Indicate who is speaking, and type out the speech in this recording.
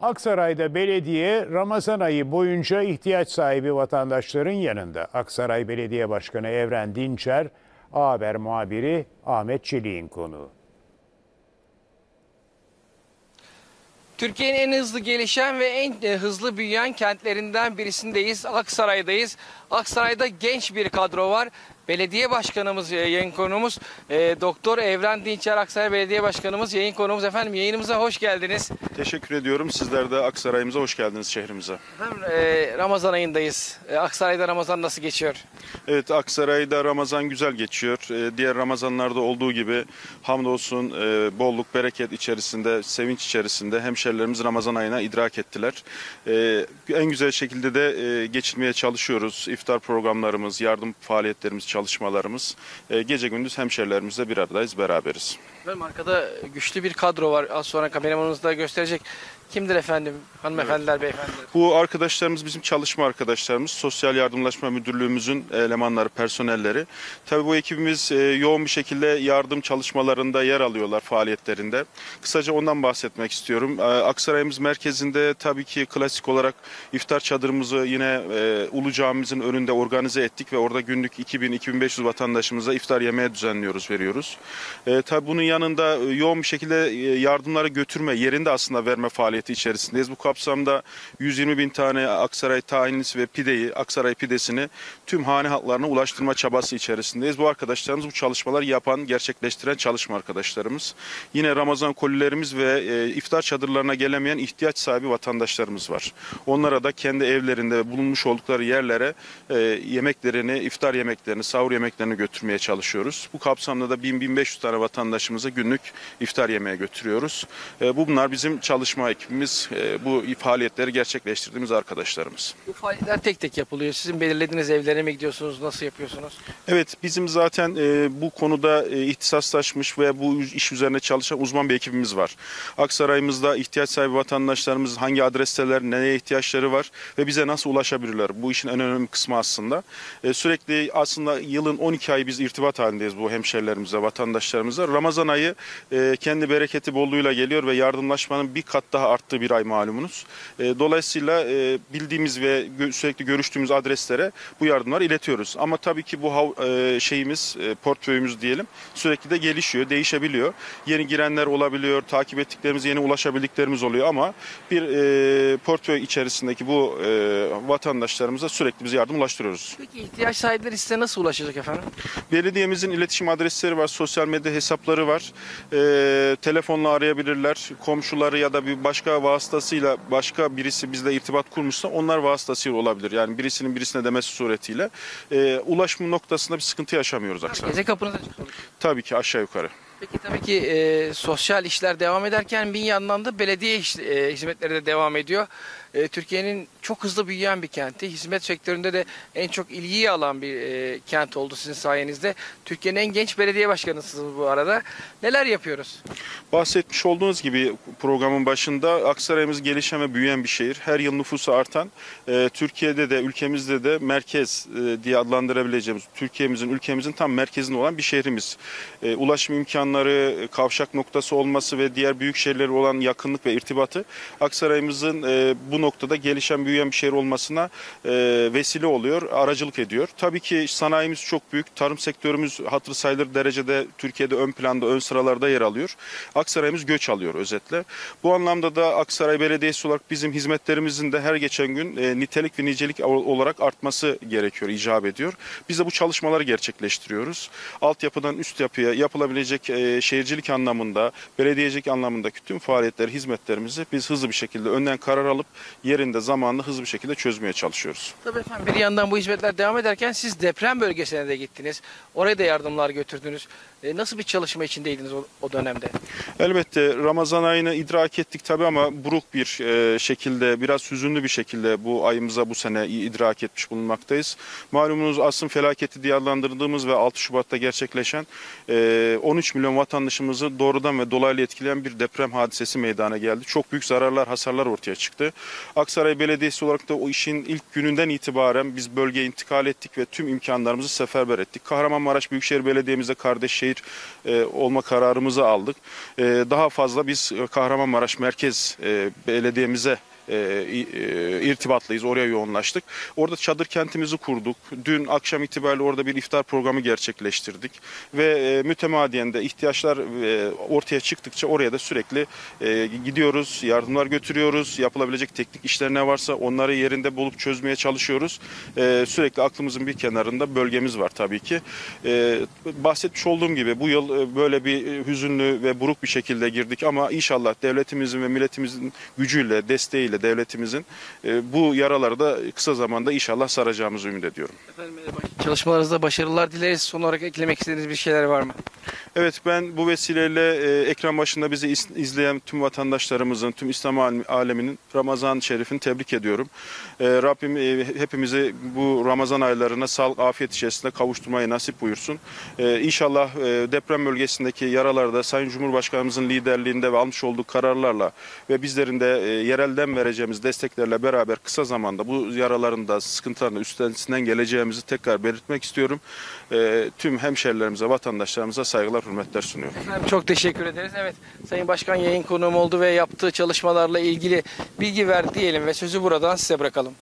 Speaker 1: Aksaray'da belediye Ramazan ayı boyunca ihtiyaç sahibi vatandaşların yanında. Aksaray Belediye Başkanı Evren Dinçer, A Haber muhabiri Ahmet Çelik'in konuğu.
Speaker 2: Türkiye'nin en hızlı gelişen ve en hızlı büyüyen kentlerinden birisindeyiz. Aksaray'dayız. Aksaray'da genç bir kadro var. Belediye başkanımız, yayın konuğumuz Doktor Evren Dinçer, Aksaray Belediye Başkanımız, yayın konuğumuz. Efendim yayınımıza hoş geldiniz.
Speaker 3: Teşekkür ediyorum. Sizler de Aksaray'ımıza hoş geldiniz, şehrimize.
Speaker 2: Efendim Ramazan ayındayız. Aksaray'da Ramazan nasıl geçiyor?
Speaker 3: Evet, Aksaray'da Ramazan güzel geçiyor. Diğer Ramazanlarda olduğu gibi hamdolsun bolluk, bereket içerisinde, sevinç içerisinde hemşerilerimiz Ramazan ayına idrak ettiler. En güzel şekilde de geçirmeye çalışıyoruz. İftar programlarımız, yardım faaliyetlerimiz, çalışmalarımız. Gece gündüz hemşerilerimizle bir aradayız, beraberiz.
Speaker 2: Efendim arkada güçlü bir kadro var. Az sonra kameramanımız da gösterecek. Kimdir efendim? Hanımefendiler, beyefendiler.
Speaker 3: Bu arkadaşlarımız bizim çalışma arkadaşlarımız. Sosyal Yardımlaşma Müdürlüğümüzün elemanları, personelleri. Tabii bu ekibimiz yoğun bir şekilde yardım çalışmalarında yer alıyorlar, faaliyetlerinde. Kısaca ondan bahsetmek istiyorum. Aksaray'ımız merkezinde tabii ki klasik olarak iftar çadırımızı yine Ulu Camimizin önünde organize ettik ve orada günlük 2000-2500 vatandaşımıza iftar yemeği düzenliyoruz, veriyoruz. Tabii bunun yanında yoğun bir şekilde yardımları götürme, yerinde aslında verme faaliyeti içerisindeyiz. Bu kapsamda 120 bin tane Aksaray tahinlisi ve pideyi, Aksaray pidesini tüm hane halklarına ulaştırma çabası içerisindeyiz. Bu arkadaşlarımız bu çalışmaları yapan, gerçekleştiren çalışma arkadaşlarımız. Yine Ramazan kolilerimiz ve iftar çadırlarına gelemeyen ihtiyaç sahibi vatandaşlarımız var. Onlara da kendi evlerinde ve bulunmuş oldukları yerlere yemeklerini, iftar yemeklerini, sahur yemeklerini götürmeye çalışıyoruz. Bu kapsamda da 1000-1500 tane vatandaşımıza günlük iftar yemeğe götürüyoruz. Bunlar bizim çalışma ekibimiz, bu faaliyetleri gerçekleştirdiğimiz arkadaşlarımız.
Speaker 2: Bu faaliyetler tek tek yapılıyor. Sizin belirlediğiniz evlere mi gidiyorsunuz? Nasıl yapıyorsunuz?
Speaker 3: Evet, bizim zaten bu konuda ihtisaslaşmış ve bu iş üzerine çalışan uzman bir ekibimiz var. Aksaray'ımızda ihtiyaç sahibi vatandaşlarımız hangi adresteler, neye ihtiyaçları var ve bize nasıl ulaşabilirler? Bu işin en önemli kısmı aslında. Sürekli aslında yılın 12 ayı biz irtibat halindeyiz bu hemşerilerimize, vatandaşlarımıza. Ramazan ayı kendi bereketi bolluğuyla geliyor ve yardımlaşmanın bir kat daha arttığı bir ay malumunuz. Dolayısıyla bildiğimiz ve sürekli görüştüğümüz adreslere bu yardımları iletiyoruz. Ama tabii ki bu portföyümüz diyelim sürekli de gelişiyor, değişebiliyor. Yeni girenler olabiliyor, takip ettiklerimiz, yeni ulaşabildiklerimiz oluyor ama bir portföy içerisindeki bu vatandaşlarımıza sürekli biz yardım ulaştırıyoruz.
Speaker 2: Peki ihtiyaç sahipleri size nasıl ulaşacak efendim?
Speaker 3: Belediyemizin iletişim adresleri var, sosyal medya hesapları var. Telefonla arayabilirler. Komşuları ya da bir başka vasıtasıyla başka birisi bizle irtibat kurmuşsa onlar vasıtasıyla olabilir. Yani birisinin birisine demesi suretiyle ulaşım noktasında bir sıkıntı yaşamıyoruz Aksaray.
Speaker 2: Gece kapınıza çıkıyor.
Speaker 3: Tabii ki aşağı yukarı.
Speaker 2: Peki tabii ki sosyal işler devam ederken bir yandan da belediye hizmetleri de devam ediyor. Türkiye'nin çok hızlı büyüyen bir kenti. Hizmet sektöründe de en çok ilgiyi alan bir kent oldu sizin sayenizde. Türkiye'nin en genç belediye başkanısınız bu arada. Neler yapıyoruz?
Speaker 3: Bahsetmiş olduğunuz gibi programın başında Aksaray'ımız gelişen ve büyüyen bir şehir. Her yıl nüfusu artan, Türkiye'de de ülkemizde de merkez diye adlandırabileceğimiz, ülkemizin tam merkezinde olan bir şehrimiz. Ulaşım imkanları, kavşak noktası olması ve diğer büyük şehirlere olan yakınlık ve irtibatı Aksaray'ımızın bu noktada gelişen, büyüyen bir şehir olmasına vesile oluyor, aracılık ediyor. Tabii ki sanayimiz çok büyük, tarım sektörümüz hatırı sayılır derecede Türkiye'de ön planda, ön sıralarda yer alıyor. Aksaray'ımız göç alıyor özetle. Bu anlamda da Aksaray Belediyesi olarak bizim hizmetlerimizin de her geçen gün nitelik ve nicelik olarak artması gerekiyor, icap ediyor. Biz de bu çalışmaları gerçekleştiriyoruz. Altyapıdan üst yapıya yapılabilecek şehircilik anlamında, belediyecilik anlamındaki tüm faaliyetleri, hizmetlerimizi biz hızlı bir şekilde önden karar alıp yerinde, zamanında hızlı bir şekilde çözmeye çalışıyoruz.
Speaker 2: Tabii efendim, bir yandan bu hizmetler devam ederken siz deprem bölgesine de gittiniz. Oraya da yardımlar götürdünüz. Nasıl bir çalışma içindeydiniz o dönemde?
Speaker 3: Elbette Ramazan ayını idrak ettik tabii ama buruk bir şekilde, biraz hüzünlü bir şekilde bu ayımıza bu sene idrak etmiş bulunmaktayız. Malumunuz asrın felaketi diye adlandırdığımız ve 6 Şubat'ta gerçekleşen 13 milyon vatandaşımızı doğrudan ve dolaylı etkileyen bir deprem hadisesi meydana geldi. Çok büyük zararlar, hasarlar ortaya çıktı. Aksaray Belediyesi olarak da o işin ilk gününden itibaren biz bölgeye intikal ettik ve tüm imkanlarımızı seferber ettik. Kahramanmaraş Büyükşehir Belediye'mizle kardeş şehir büyükşehir olma kararımızı aldık. Daha fazla biz Kahramanmaraş Merkez Belediye'mize irtibatlıyız. Oraya yoğunlaştık. Orada çadır kentimizi kurduk. Dün akşam itibariyle orada bir iftar programı gerçekleştirdik. Ve mütemadiyen de ihtiyaçlar ortaya çıktıkça oraya da sürekli gidiyoruz, yardımlar götürüyoruz. Yapılabilecek teknik işler ne varsa onları yerinde bulup çözmeye çalışıyoruz. Sürekli aklımızın bir kenarında bölgemiz var tabii ki. Bahsetmiş olduğum gibi bu yıl böyle bir hüzünlü ve buruk bir şekilde girdik ama inşallah devletimizin ve milletimizin gücüyle, desteğiyle devletimizin bu yaraları da kısa zamanda inşallah saracağımızı ümit ediyorum.
Speaker 2: Efendim, çalışmalarınızda başarılar dileriz. Son olarak eklemek istediğiniz bir şeyler var mı?
Speaker 3: Evet, ben bu vesileyle ekran başında bizi izleyen tüm vatandaşlarımızın, tüm İslam aleminin Ramazan-ı Şerif'ini tebrik ediyorum. Rabbim hepimizi bu Ramazan aylarına sağlık, afiyet içerisinde kavuşturmayı nasip buyursun. İnşallah deprem bölgesindeki yaraları da Sayın Cumhurbaşkanımızın liderliğinde ve almış olduğu kararlarla ve bizlerin de yerelden vereceğimiz desteklerle beraber kısa zamanda bu yaraların da sıkıntılarını üstesinden geleceğimizi tekrar belirtmek istiyorum. Tüm hemşerilerimize, vatandaşlarımıza saygılar, hürmetler sunuyorum.
Speaker 2: Efendim, çok teşekkür ederiz. Evet, Sayın Başkan yayın konuğum oldu ve yaptığı çalışmalarla ilgili bilgi verdi diyelim ve sözü buradan size bırakalım.